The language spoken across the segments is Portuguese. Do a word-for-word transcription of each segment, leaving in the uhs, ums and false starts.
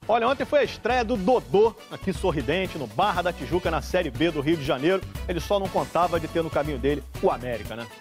Olha, ontem foi a estreia do Dodô, aqui sorridente, no Barra da Tijuca, na Série B do Rio de Janeiro. Ele só não contava de ter no caminho dele o América, né?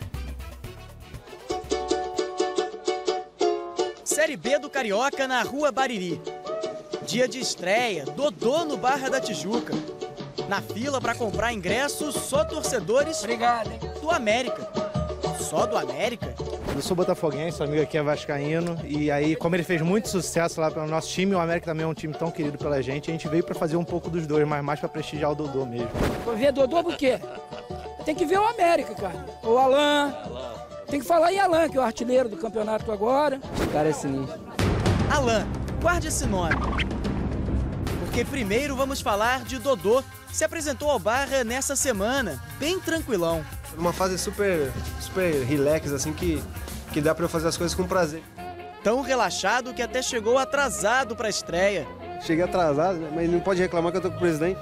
Série B do Carioca na Rua Bariri. Dia de estreia, Dodô no Barra da Tijuca. Na fila para comprar ingressos, só torcedores Obrigado, hein? do América. Só do América? Eu sou botafoguense, o amigo aqui é vascaíno, e aí, como ele fez muito sucesso lá pelo nosso time, o América também é um time tão querido pela gente, a gente veio para fazer um pouco dos dois, mas mais para prestigiar o Dodô mesmo. Vou ver Dodô por quê? Tem que ver o América, cara. O Alan. Tem que falar em Alan, que é o artilheiro do campeonato agora. Esse cara é sinistro. Alan, guarde esse nome. Porque primeiro vamos falar de Dodô. Se apresentou ao Barra nessa semana, bem tranquilão. Uma fase super, super relax, assim, que, que dá pra eu fazer as coisas com prazer. Tão relaxado que até chegou atrasado pra estreia. Cheguei atrasado, né? Mas não pode reclamar que eu tô com o presidente.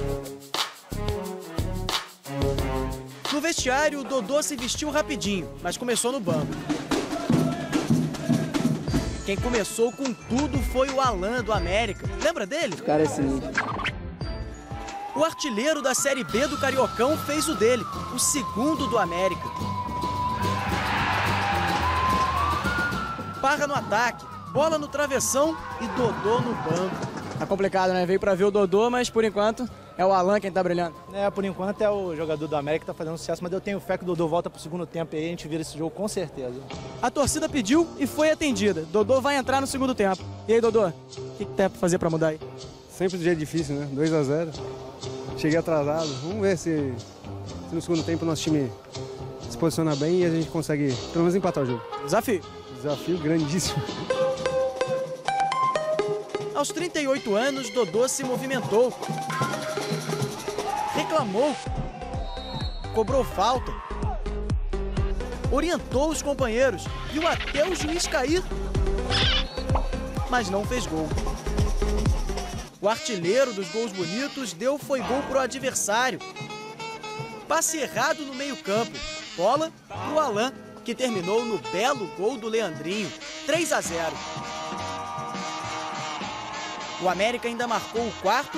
No vestiário, o Dodô se vestiu rapidinho, mas começou no banco. Quem começou com tudo foi o Alan do América. Lembra dele? Esse cara é sinistro. O artilheiro da Série B do Cariocão fez o dele, o segundo do América. Barra no ataque, bola no travessão e Dodô no banco. Tá complicado, né? Veio pra ver o Dodô, mas por enquanto é o Alan quem tá brilhando. É, por enquanto é o jogador do América que tá fazendo sucesso, mas eu tenho fé que o Dodô volta pro segundo tempo e aí a gente vira esse jogo com certeza. A torcida pediu e foi atendida. Dodô vai entrar no segundo tempo. E aí, Dodô, o que, que tem pra fazer pra mudar aí? Sempre do jeito difícil, né? dois a zero. Cheguei atrasado. Vamos ver se, se no segundo tempo o nosso time se posiciona bem e a gente consegue pelo menos empatar o jogo. Desafio. Desafio grandíssimo. Aos trinta e oito anos, Dodô se movimentou. Reclamou. Cobrou falta. Orientou os companheiros. Viu até o juiz cair. Mas não fez gol. O artilheiro dos gols bonitos deu foi gol pro adversário. Passe errado no meio-campo. Bola pro Alan, que terminou no belo gol do Leandrinho. três a zero. O América ainda marcou o quarto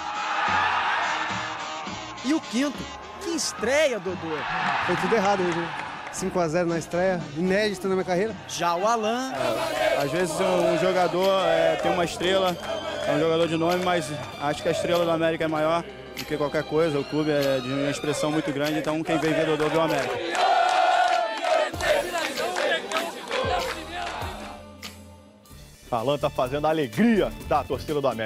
e o quinto. Que estreia, Dodô! Foi tudo errado hoje, né? cinco a zero na estreia, inédito na minha carreira. Já o Alan... Às vezes um jogador é, tem uma estrela, é um jogador de nome, mas acho que a estrela do América é maior do que qualquer coisa. O clube é de uma expressão muito grande, então quem vem ver Dodô vê o América. Alan tá fazendo a alegria da torcida do América.